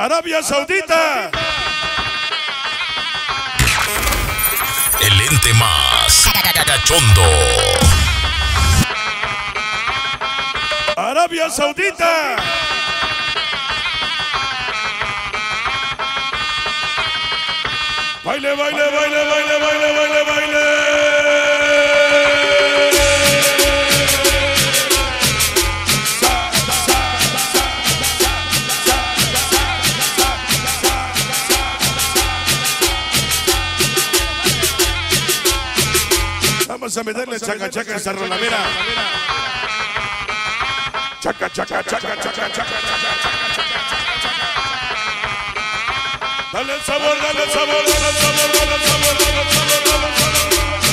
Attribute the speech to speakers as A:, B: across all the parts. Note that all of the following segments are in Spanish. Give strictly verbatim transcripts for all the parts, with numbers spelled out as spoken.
A: Arabia Saudita.
B: El ente más cachondo.
A: Arabia Saudita. Baile, baile, baile, baile, baile, baile, baile. Vamos a meterle chaca chaca a esta rola, mira. Chaca chaca chaca chaca chaca chaca. Dale el sabor, dale el sabor, dale el sabor, dale el sabor, dale el sabor, dale el sabor.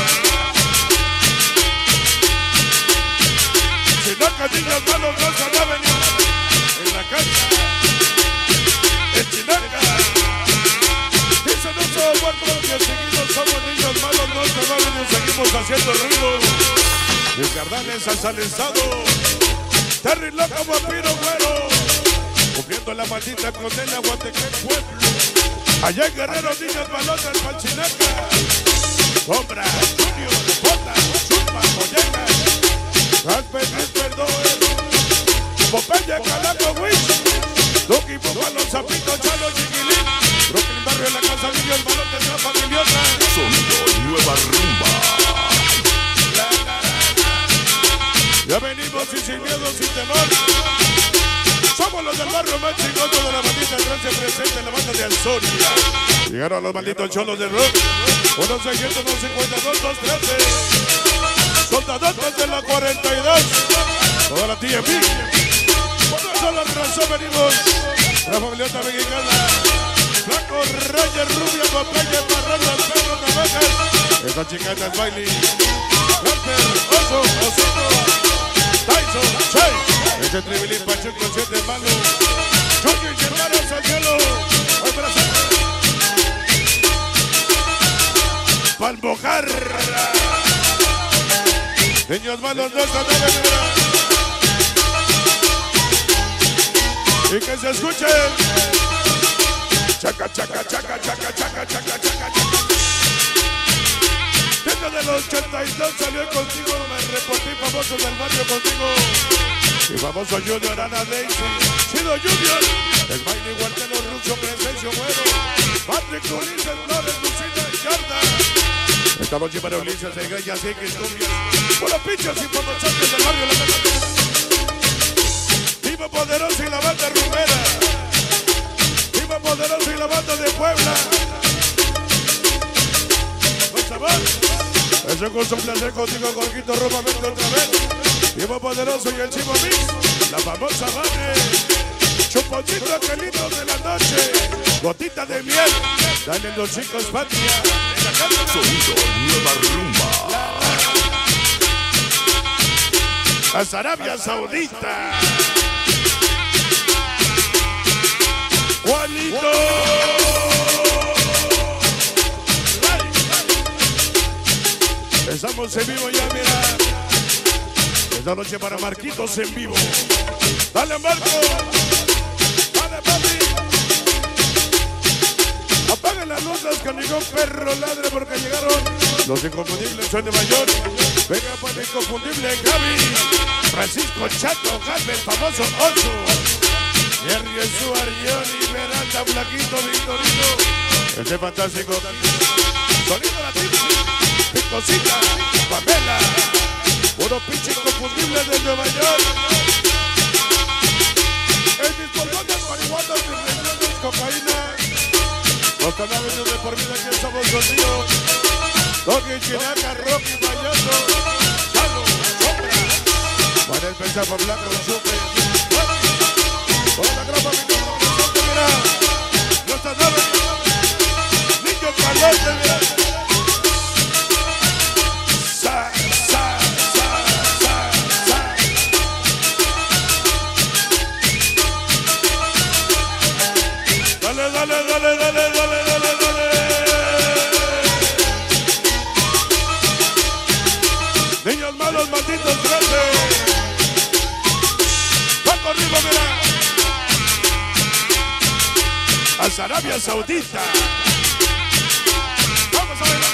A: Si no catillas malos no se van a venir en la cancha. En Chinaca. Dice no somos muertos que seguimos somos niños malos, no se van a venir, seguimos haciendo ruido. El Cardanes al salenzado. Terry loca, vampiro güero. Cumpliendo la maldita condena, Guatequén pueblo. Allá en Guerrero, niños balones, Palchinaca. Sombra, Junior, Bota, Zumba, Molleca. Rasper, Perdón. Popeye, Calaco, Wish. Lucky, Puma, Los Zapitos, Chalo, Chiquilín. Brooklyn, barrio, la casa, niño, el balón de la familiota.
B: Sonido Nueva Rumba.
A: La, la, la. Ya venimos y sin miedo, sin temor. Somos los del barrio más chingón de la bandita trance presente en la banda de Alzonia. Llegaron los malditos cholos de rock. uno seiscientos, dos cincuenta y dos, dos trece. Soldadotes de la cuarenta y dos. Toda la T M P. Por eso la razón venimos. La familiota mexicana. Flaco, Reyes, Rubia, Popeye, Barranas, Pedro, Navajas. Esta chicana es Bailey. Ramper, Oso, Osito. Tyson, Chase. Ese tribilín Pachuco, siete malo. Choyo y hermanos al cielo. Al Brasil. Palmojarra. Niños malos no están de venera. Y que se escuchen. Chaca, chaca, chaca, chaca, chaca, chaca, chaca, chaca. Desde del ochenta y dos salió contigo. Me reporté famoso del barrio contigo. Y famoso Junior, Ana Daisy, Chido Junior, el baile guartero ruso, Presencio Güero, Patrick Ulises, Flores, Lucina y Yarda. Esta noche para Ulises, Egreya, así que estudias. Por los pinches y por los chantes del barrio, la verdad. Vivo Poderoso y la banda rumera. Vivo Poderoso y la banda de Puebla. Pues sabor. Es un gusto, un placer contigo, Jorgito, Roma, vente otra vez. Vivo Poderoso y el Chivo Mix, la famosa Vane, Chuponcito Angelito de la noche, gotita de miel, dale los chicos patria, en la casa.
B: Sonido Nueva Rumba.
A: A Arabia Saudita. Juanito. Estamos en vivo ya, mira. Esta noche para Marquitos en vivo. Dale, Marco. Dale, papi. Apaguen las luces que ningún perro ladre porque llegaron los inconfundibles son de mayor. Venga, pues el inconfundible Gaby. Francisco Chato, Gaby, el famoso Ocho. Jerry Suarión y Veranda, Blanquito, Victorino. Ese fantástico. Sonido latino. Picosita, Pamela. Puro pinche inconfundible de Nueva York. El mismo de marihuana, mis riñones, cocaína. Los canales de por vida que somos contigo. Doggy, Chinaca, Rocky, Payaso. Chalo, Sombra. Para el pensado blanco, chupe. Por la grapa, mi nombre, mira. No está nada. Niño calote, mira. Dale, dale, dale, dale, dale, dale. Niños malos, malditos trece. Paco arriba, mira. hasta Arabia Saudita. Vamos a bailar.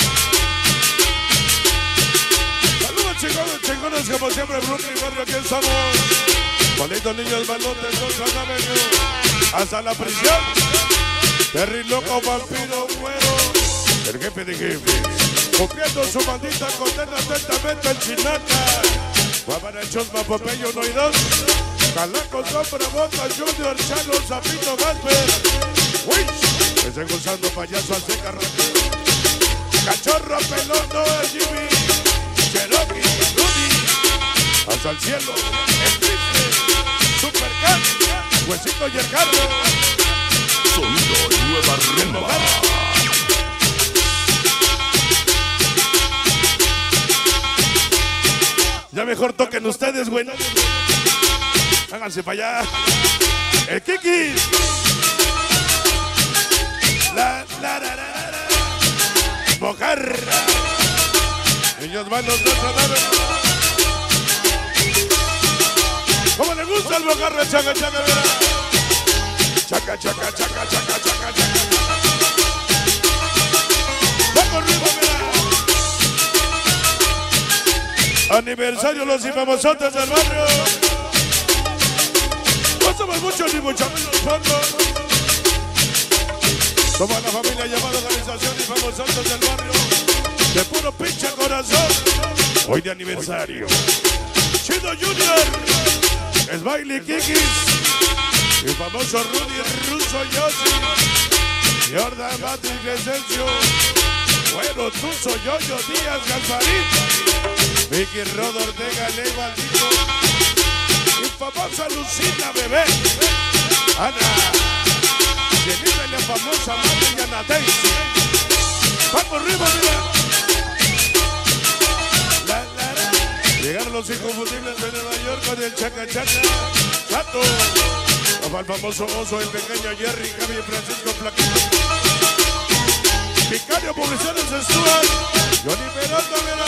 A: Saludos chingones, chingones como siempre, Brooklyn Barrio, aquí estamos. Bonitos niños balotes, North Avenue, hasta la prisión. Terry Loco, vampiro, güero, el jefe de jefes, cumpliendo su maldita condena atentamente el Chinata. Guabara, Chosma, Popeyo, no hay dos. Calaco, Sombra, Bota, Junior, Chalo, Zapito, Gasper, Wish, estén gozando payaso, Azteca, Ramiro, Cachorro, Pelón, Noah, Jimmy, Cherokee, Rudy, hasta el cielo, el triste, Supercat, Huesito y el Carro.
B: Sonido Nueva Rumba.
A: Ya mejor toquen ustedes, güey. Háganse para allá. El Kiki. La, la, la, la, la. Mojarra. Niños malos de Tradaro. ¿Cómo le gusta el mojarra, chaca, chaca, mira? Chaca, chaca, chaca, chaca, chaca, chaca. Vamos arriba, mira. Aniversario los infamosotes del barrio. No somos muchos ni mucho menos pocos. Somos la familia llamada Organización Infamosotes del Barrio. De puro pinche corazón. Hoy de aniversario. Chido Junior. Smiley Kikis. El famoso Rudy Russo Yossi. Jordan Matrix Crescencio. Bueno, Tuzo Yoyo Díaz Galvarín. Vicky Rodo Ortega Ley Maldito. Y famosa Lucina Bebé. Ana. Jennifer la famosa madre y Ana Daisy. Vamos arriba, mira. La, la, la. Llegaron los inconfundibles de Nueva York con el Chaca Chaca. Chato. Como el famoso oso, el pequeño Jerry, Javi Francisco Flaquito. Vicario Publicidades Stuart. Johnny Peralta, mira.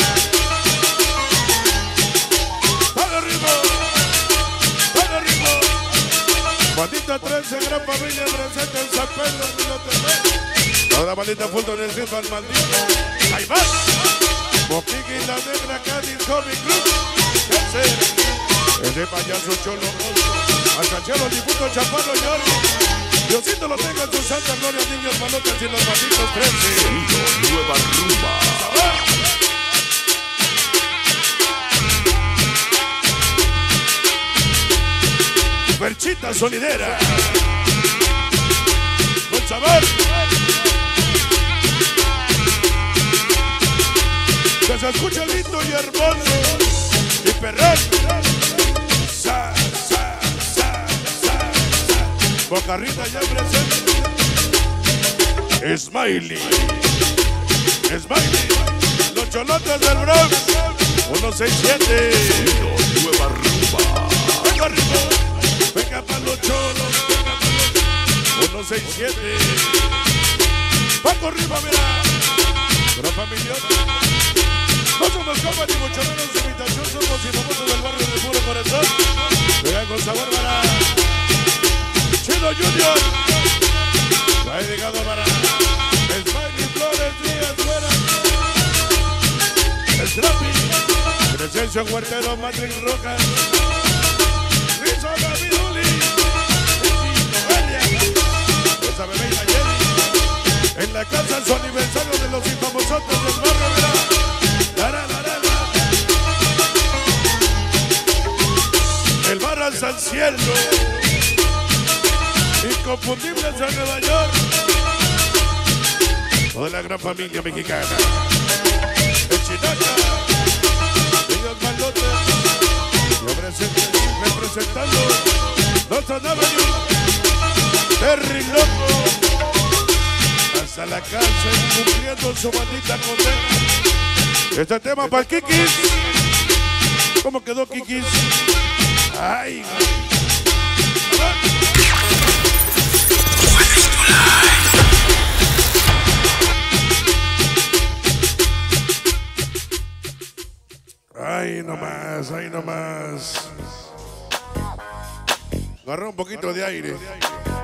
A: ¡Dale arriba! ¡Dale arriba! Bandita trece, gran familia presente en San Pedro, Pilote. Toda bandita Fulton, el Rifa, el maldito. ¡Ahí va! Moquiqui, la negra, Cádiz, Comic Club. Ese, ese payaso cholo oso. Hasta Chelo, difunto Chapano, Jordi. Diosito lo tenga en su santa gloria, niños malotes y los malditos trece.
B: Sonido Nueva Rumba.
A: Perchita sonidera. Con sabor. Que se escucha lindo y hermoso. Y perrón. Sa, sa, sa, sa, sa. Bocarrita ya presente. Smiley. Smiley. Los cholotes del Bronx. uno seis siete.
B: Sonido Nueva Rumba.
A: Venga arriba. Venga pa' los cholos, venga pa' los uno seis siete. Paco arriba, mira. Gran familia. No somos copas ni mucho menos imitación. Somos infamosos del barrio de puro corazón. Venga con sabor para Chido Junior. Ha llegado para Smiley Flores Díaz Fuera. El Trapi. Crescencio Huertero, Matrix Roca. Rizzo David Uli. Esa bebé y la Jenny. En la casa su aniversario de los infamosotes del barrio, mira. La, la, la, la, la. El bar hasta el cielo. Inconfundibles en Nueva York. Toda la gran familia mexicana. El Chinaca. Niños Malotes. Yo presente, representando North Avenue. Terry Loco. Hasta la cárcel cumpliendo su maldita condena. Este tema para el Kikis. ¿Cómo quedó Kikis? Ay, ay, nomás, ay, nomás. Agarró un poquito de aire.